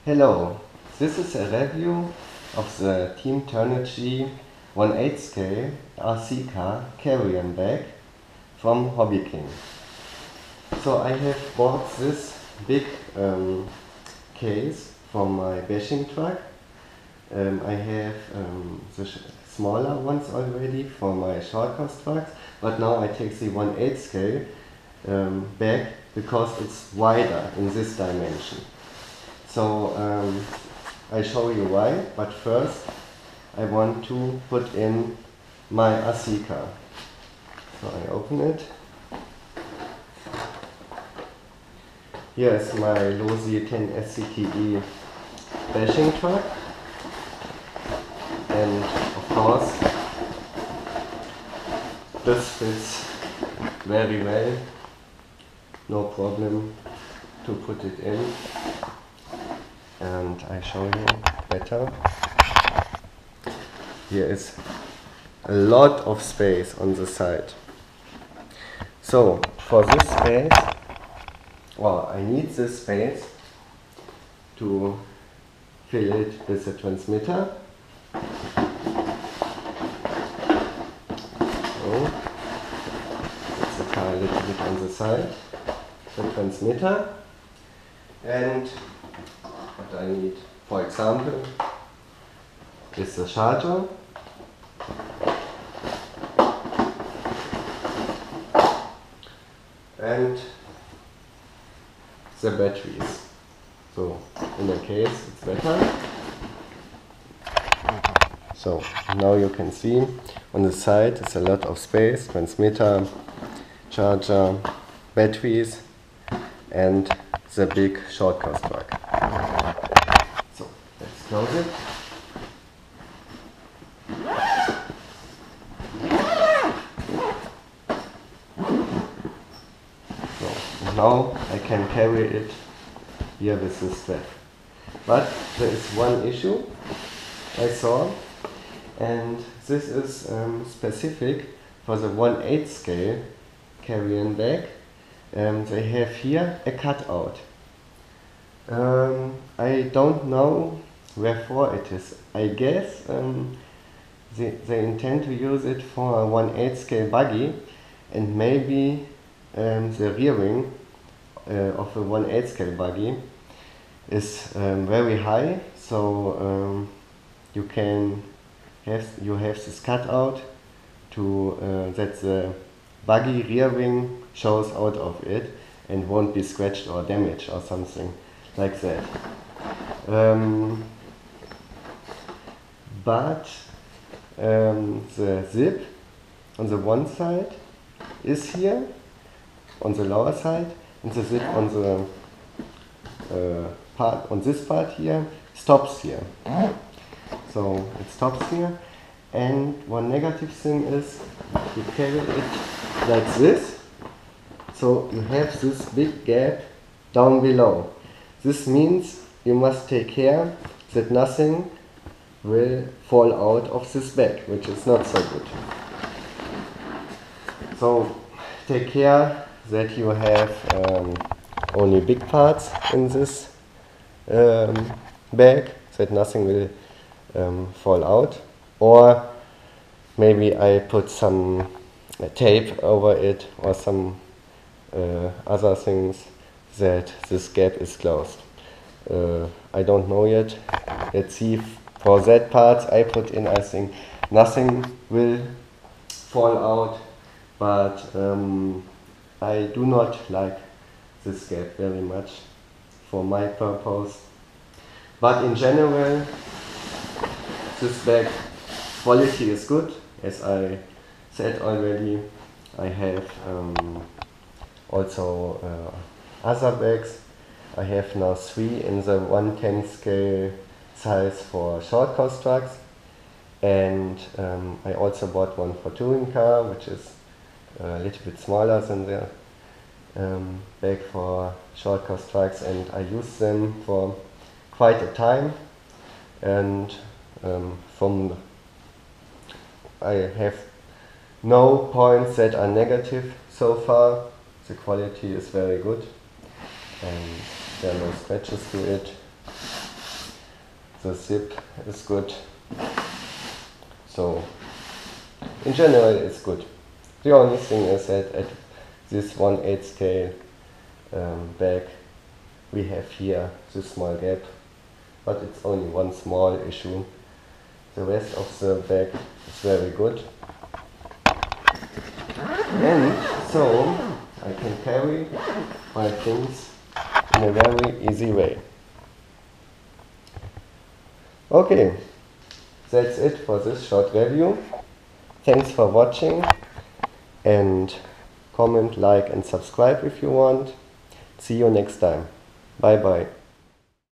Hello, this is a review of the Team Turnigy 1/8 scale RC car carry-on bag from Hobby King. So I have bought this big case for my bashing truck. I have the smaller ones already for my short course trucks, but now I take the 1/8 scale bag because it's wider in this dimension. So I show you why, but first I want to put in my RC car. So I open it. Here is my Losi 10 SCTE bashing truck, and of course this fits very well, no problem to put it in, and I show you better. Here is a lot of space on the side. So for this space, well, I need this space to fill it with the transmitter. So put the car a little bit on the side, the transmitter, and what I need, for example, is the charger. And the batteries. So in the case it's better. So now you can see on the side it's a lot of space, transmitter, charger, batteries, and the big short course truck. So let's close it. Now I can carry it here with this strap. But there is one issue I saw, and this is specific for the 1/8 scale carry-on bag. They have here a cutout. I don't know wherefore it is. I guess they intend to use it for a 1/8 scale buggy, and maybe the rear wing of a 1/8 scale buggy is very high, so you have this cutout to that the buggy rear wing shows out of it and won't be scratched or damaged or something like that. But the zip on the one side is here on the lower side, and the zip on the part on this part here stops here. So it stops here, and one negative thing is you carry it like this, so you have this big gap down below. This means you must take care that nothing will fall out of this bag, which is not so good. So take care that you have only big parts in this bag, that nothing will fall out, or maybe I put some tape over it or some other things that this gap is closed. I don't know yet. Let's see. For that part I put in, I think nothing will fall out, but I do not like this gap very much for my purpose. But in general, this bag quality is good. As I said already, I have also other bags. I have now 3 in the 1/10 scale size for short course trucks, and I also bought one for touring car, which is a little bit smaller than the bag for short course trucks, and I use them for quite a time, and I have no points that are negative so far. The quality is very good, and there are no scratches to it. the zip is good. So in general it's good. The only thing is that at this 1/8 scale bag we have here this small gap, but it's only one small issue. The rest of the bag is very good. And so I can carry my things in a very easy way. Okay, that's it for this short review. Thanks for watching, and comment, like and subscribe if you want. See you next time. Bye bye.